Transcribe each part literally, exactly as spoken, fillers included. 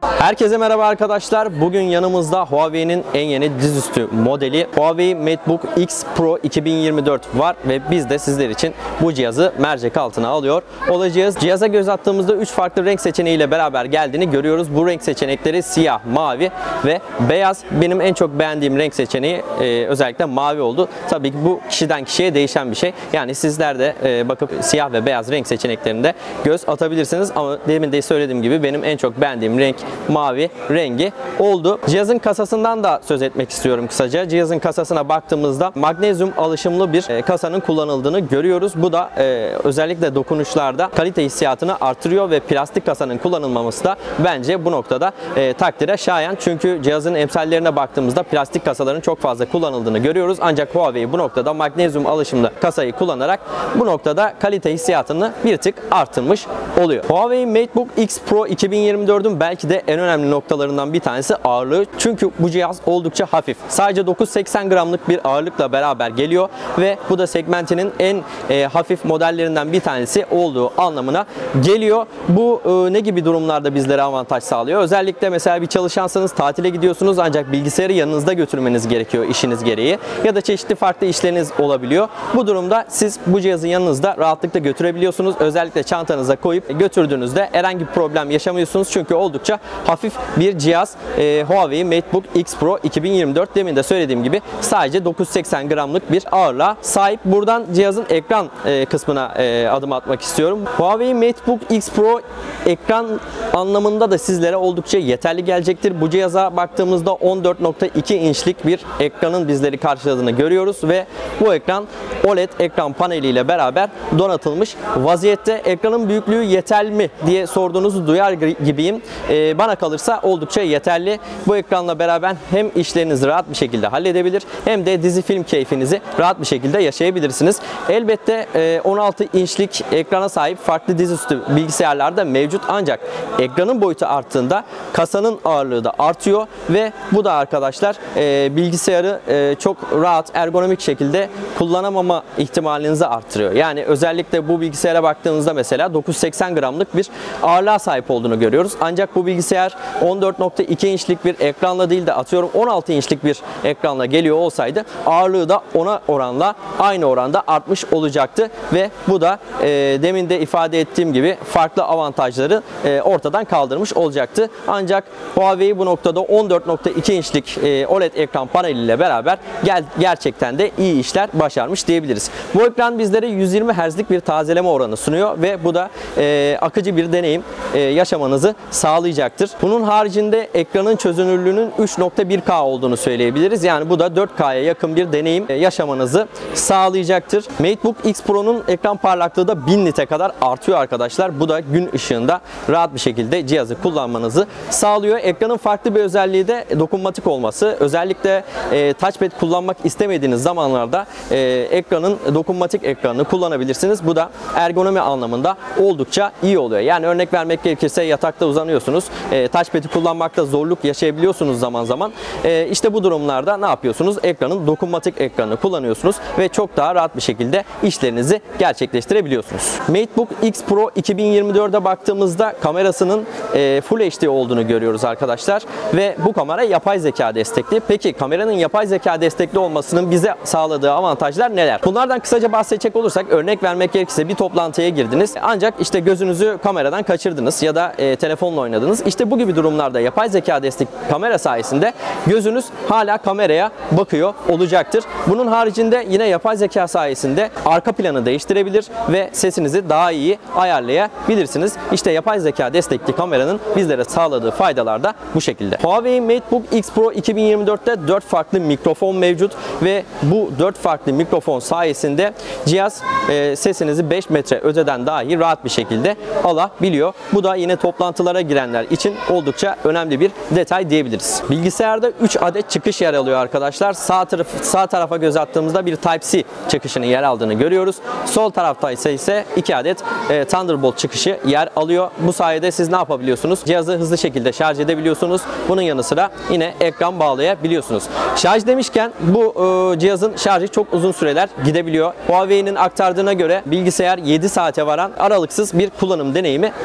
Herkese merhaba arkadaşlar. Bugün yanımızda Huawei'nin en yeni dizüstü modeli Huawei MateBook X Pro iki bin yirmi dört var ve biz de sizler için bu cihazı mercek altına alıyor olacağız. Cihaza göz attığımızda üç farklı renk seçeneğiyle beraber geldiğini görüyoruz. Bu renk seçenekleri siyah, mavi ve beyaz. Benim en çok beğendiğim renk seçeneği e, özellikle mavi oldu. Tabii ki bu kişiden kişiye değişen bir şey. Yani sizler de e, bakıp siyah ve beyaz renk seçeneklerinde göz atabilirsiniz ama demin de söylediğim gibi benim en çok beğendiğim renk mavi rengi oldu. Cihazın kasasından da söz etmek istiyorum kısaca. Cihazın kasasına baktığımızda magnezyum alaşımlı bir e, kasanın kullanıldığını görüyoruz. Bu da e, özellikle dokunuşlarda kalite hissiyatını artırıyor ve plastik kasanın kullanılmaması da bence bu noktada e, takdire şayan. Çünkü cihazın emsallerine baktığımızda plastik kasaların çok fazla kullanıldığını görüyoruz. Ancak Huawei bu noktada magnezyum alaşımlı kasayı kullanarak bu noktada kalite hissiyatını bir tık artırmış oluyor. Huawei MateBook X Pro iki bin yirmi dört'ün belki de en önemli noktalarından bir tanesi ağırlığı. Çünkü bu cihaz oldukça hafif. Sadece dokuz yüz seksen gramlık bir ağırlıkla beraber geliyor ve bu da segmentinin en e, hafif modellerinden bir tanesi olduğu anlamına geliyor. Bu e, ne gibi durumlarda bizlere avantaj sağlıyor? Özellikle mesela bir çalışansanız, tatile gidiyorsunuz ancak bilgisayarı yanınızda götürmeniz gerekiyor işiniz gereği ya da çeşitli farklı işleriniz olabiliyor. Bu durumda siz bu cihazı yanınızda rahatlıkla götürebiliyorsunuz. Özellikle çantanıza koyup götürdüğünüzde herhangi bir problem yaşamıyorsunuz. Çünkü oldukça hafif bir cihaz. E, Huawei MateBook X Pro iki bin yirmi dört demin de söylediğim gibi sadece dokuz yüz seksen gramlık bir ağırlığa sahip. Buradan cihazın ekran e, kısmına e, adım atmak istiyorum. Huawei MateBook X Pro ekran anlamında da sizlere oldukça yeterli gelecektir. Bu cihaza baktığımızda on dört nokta iki inçlik bir ekranın bizleri karşıladığını görüyoruz ve bu ekran O L E D ekran paneliyle beraber donatılmış vaziyette. Ekranın büyüklüğü yeterli mi diye sorduğunuzu duyar gibiyim. Ee, bana kalırsa oldukça yeterli. Bu ekranla beraber hem işlerinizi rahat bir şekilde halledebilir hem de dizi film keyfinizi rahat bir şekilde yaşayabilirsiniz. Elbette e, on altı inçlik ekrana sahip farklı dizüstü bilgisayarlar da mevcut ancak ekranın boyutu arttığında kasanın ağırlığı da artıyor ve bu da arkadaşlar e, bilgisayarı e, çok rahat ergonomik şekilde kullanamama ihtimalinizi arttırıyor. Yani özellikle bu bilgisayara baktığımızda mesela dokuz yüz seksen gramlık bir ağırlığa sahip olduğunu görüyoruz. Ancak bu bilgisayar on dört nokta iki inçlik bir ekranla değil de atıyorum on altı inçlik bir ekranla geliyor olsaydı ağırlığı da ona oranla aynı oranda artmış olacaktı ve bu da e, demin de ifade ettiğim gibi farklı avantajları e, ortadan kaldırmış olacaktı. Ancak Huawei bu noktada on dört nokta iki inçlik e, O L E D ekran paneliyle beraber gel, gerçekten de iyi işler başarmış diyebiliriz. Bu ekran bizlere yüz yirmi hertzlik bir tazeleme oranı sunuyor ve bu da e, akıcı bir deneyim e, yaşamanızı sağlayacaktır. Bunun haricinde ekranın çözünürlüğünün üç nokta bir K olduğunu söyleyebiliriz. Yani bu da dört K'ya yakın bir deneyim yaşamanızı sağlayacaktır. MateBook X Pro'nun ekran parlaklığı da bin nite kadar artıyor arkadaşlar. Bu da gün ışığında rahat bir şekilde cihazı kullanmanızı sağlıyor. Ekranın farklı bir özelliği de dokunmatik olması. Özellikle e, touchpad kullanmak istemediğiniz zamanlarda e, ekranın dokunmatik ekranını kullanabilirsiniz. Bu da ergonomi anlamında oldukça iyi oluyor. Yani örnek vermek gerekirse yatakta uzanıyorsunuz. E, touchpad'i kullanmakta zorluk yaşayabiliyorsunuz zaman zaman. E, işte bu durumlarda ne yapıyorsunuz? Ekranın dokunmatik ekranını kullanıyorsunuz ve çok daha rahat bir şekilde işlerinizi gerçekleştirebiliyorsunuz. MateBook X Pro iki bin yirmi dört'e baktığımızda kamerasının e, Full H D olduğunu görüyoruz arkadaşlar ve bu kamera yapay zeka destekli. Peki kameranın yapay zeka destekli olmasının bize sağladığı avantajlar neler? Bunlardan kısaca bahsedecek olursak örnek vermek gerekirse bir toplantıya girdiniz ancak işte gözünüzü kameradan kaçırdınız ya da e, telefonla oynadınız. İşte bu gibi durumlarda yapay zeka destek kamera sayesinde gözünüz hala kameraya bakıyor olacaktır. Bunun haricinde yine yapay zeka sayesinde arka planı değiştirebilir ve sesinizi daha iyi ayarlayabilirsiniz. İşte yapay zeka destekli kameranın bizlere sağladığı faydalar da bu şekilde. Huawei MateBook X Pro iki bin yirmi dört'te dört farklı mikrofon mevcut ve bu dört farklı mikrofon sayesinde cihaz e, sesinizi beş metre öteden dahi rahat bir şekilde alabiliyor. Bu da yine toplantılara girenler için oldukça önemli bir detay diyebiliriz. Bilgisayarda üç adet çıkış yer alıyor arkadaşlar. Sağ, taraf, sağ tarafa göz attığımızda bir Type-C çıkışının yer aldığını görüyoruz. Sol tarafta ise ise iki adet e, Thunderbolt çıkışı yer alıyor. Bu sayede siz ne yapabiliyorsunuz? Cihazı hızlı şekilde şarj edebiliyorsunuz. Bunun yanı sıra yine ekran bağlayabiliyorsunuz. Şarj demişken bu e, cihazın şarjı çok uzun süreler gidebiliyor. Huawei'nin aktardığına göre bilgisayar yedi saate varan aralıksız bir kullanım deneyimi bizlere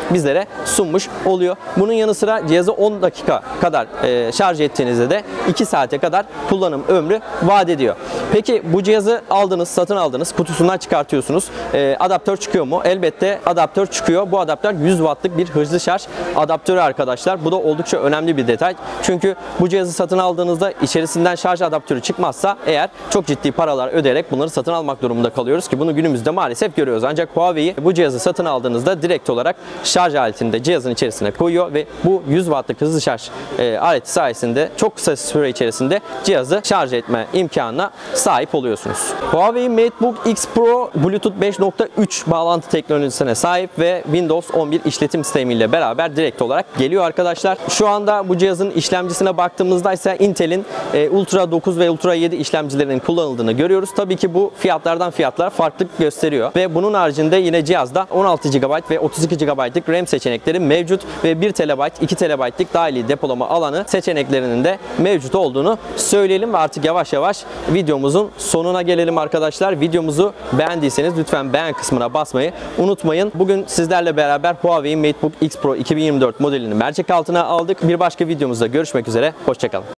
sunmuş oluyor. Bunun yanı sıra cihazı on dakika kadar e, şarj ettiğinizde de iki saate kadar kullanım ömrü vaat ediyor. Peki bu cihazı aldınız, satın aldınız, kutusundan çıkartıyorsunuz. E, adaptör çıkıyor mu? Elbette adaptör çıkıyor. Bu adaptör yüz wattlık bir hızlı şarj adaptörü arkadaşlar. Bu da oldukça önemli bir detay. Çünkü bu cihazı satın aldığınızda içerisinden şarj adaptörü çıkmazsa eğer çok ciddi paralar ödeyerek bunları satın almak durumunda kalıyoruz ki bunu günümüzde maalesef görüyoruz. Ancak Huawei bu cihazı satın aldığınızda direkt olarak şarj aletini de cihazın içerisine koyuyor ve bu yüz wattlık hızlı şarj e, aleti sayesinde çok kısa süre içerisinde cihazı şarj etme imkanına sahip oluyorsunuz. Huawei MateBook X Pro Bluetooth beş nokta üç bağlantı teknolojisine sahip ve Windows on bir işletim sistemiyle beraber direkt olarak geliyor arkadaşlar. Şu anda bu cihazın işlemcisine baktığımızda ise Intel'in e, Ultra dokuz ve Ultra yedi işlemcilerinin kullanıldığını görüyoruz. Tabii ki bu fiyatlardan fiyatlar farklılık gösteriyor ve bunun haricinde yine cihazda on altı gigabayt ve otuz iki gigabaytlık RAM seçenekleri mevcut ve bir terabayt, iki terabaytlık dahili depolama alanı seçeneklerinin de mevcut olduğunu söyleyelim ve artık yavaş yavaş videomuzun sonuna gelelim arkadaşlar. Videomuzu beğendiyseniz lütfen beğen kısmına basmayı unutmayın. Bugün sizlerle beraber Huawei MateBook X Pro iki bin yirmi dört modelini mercek altına aldık. Bir başka videomuzda görüşmek üzere. Hoşçakalın.